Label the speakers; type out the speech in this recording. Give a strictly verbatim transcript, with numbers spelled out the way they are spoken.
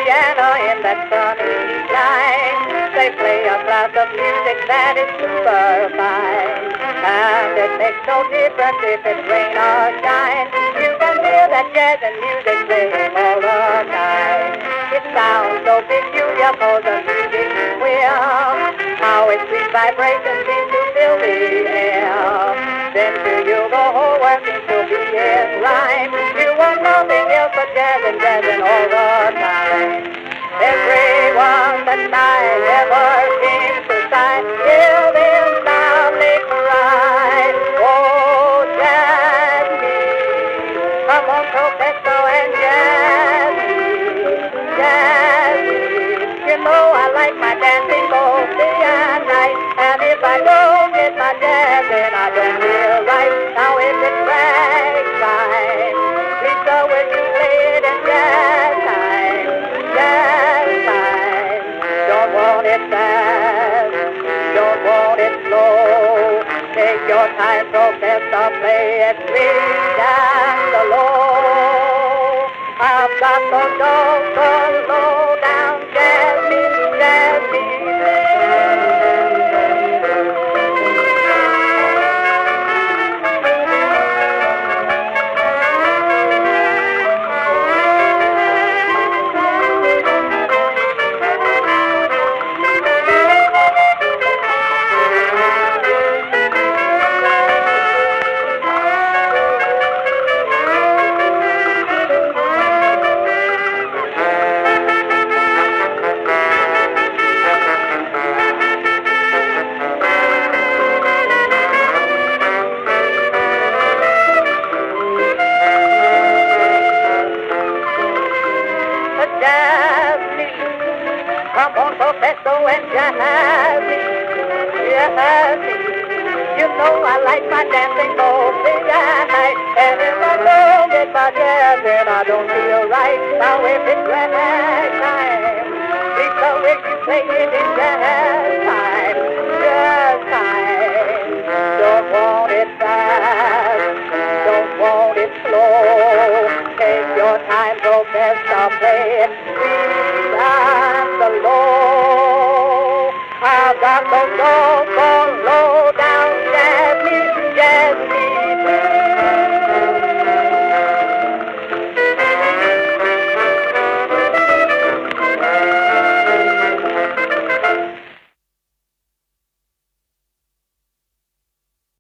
Speaker 1: piano in that sunny line. They play a class of music that is super fine. And it makes no difference if it's rain or shine. You can hear that jazz and music playing all the time. It sounds so peculiar cause the music will. How its sweet vibrations seem to fill the air. Then to you the whole world seems to be in rhyme. You want nothing else but jazz and jazzing all the time. Everyone that I ever came to sight, hear them loudly cry, oh, jazz me. Come on, professor, and jazz me, jazz me. You know I like my dancing both day and night, and if I don't get my jazz, then I don't feel right. Now if it's ragtime, Lisa, will you play it in jazz time? Jazz time. Don't want it fast, don't want it slow. Take your time, professor, play it sweet and low. I've got the dough so low down, jazz me, jazz me. Come on, professor, and jazz me, jazz me. You know I like my dancing both day and night. And if I don't get my jazz, then I don't feel right. Now if it's jazz time, Lisa, will you play it in jazz time? Jazz time. Don't want it fast, don't want it slow. Take your time, professor, play it sweet and low. I've got the soul so low.